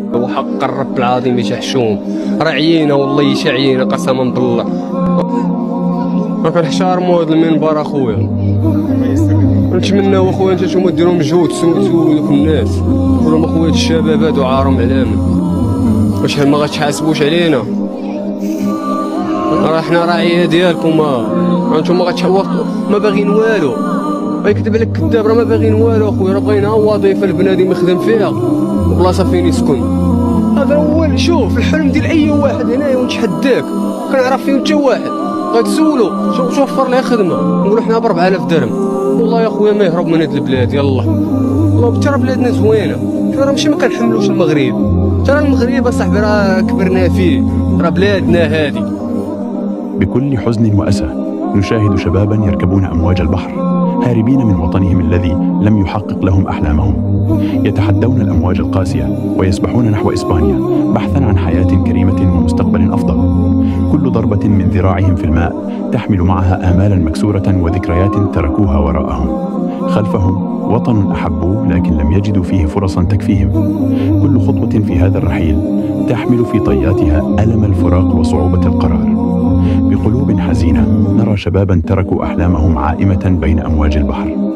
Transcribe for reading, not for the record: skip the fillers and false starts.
وحق الرب العظيم يتحشوم، راه عيينا والله يشعينا قسما بالله. ما كنحشار مود المنبر اخويا، نتمناو اخويا نتوما ديروا مجهود تسولوا دوك الناس، قولوا لهم اخويا الشباب هادو عارهم علامه، واش ما غتحاسبوش علينا؟ راه حنا راعيه ديالكم، انتم ما باغيين والو، غيكذب عليك كذاب، راه ما باغيين والو اخويا، راه بغينا وظيفه البنادم يخدم فيها وبلاصه فين يسكن. هذا هو شوف الحلم ديال اي واحد هنايا، ونتحداك كنعرف فيه حتى واحد غتسولو شوف وفر ليه خدمه، نقولوا حنا ب 4000 درهم، والله يا اخويا ما يهرب من هاد البلاد. يلا والله ترى بلادنا زوينه، راه ماشي ما كنحملوش المغرب، ترى المغرب اصاحبي راه كبرنا فيه، راه بلادنا هادي. بكل حزن وأسى نشاهد شبابا يركبون أمواج البحر هاربين من وطنهم الذي لم يحقق لهم أحلامهم، يتحدون الأمواج القاسية ويسبحون نحو إسبانيا بحثا عن حياة كريمة ومستقبل أفضل. كل ضربة من ذراعهم في الماء تحمل معها آمالا مكسورة وذكريات تركوها وراءهم. خلفهم وطن أحبوه لكن لم يجدوا فيه فرصا تكفيهم. كل خطوة في هذا الرحيل تحمل في طياتها ألم الفراق وصعوبة القرار. بقلوب حزينة نرى شبابا تركوا أحلامهم عائمة بين أمواج البحر.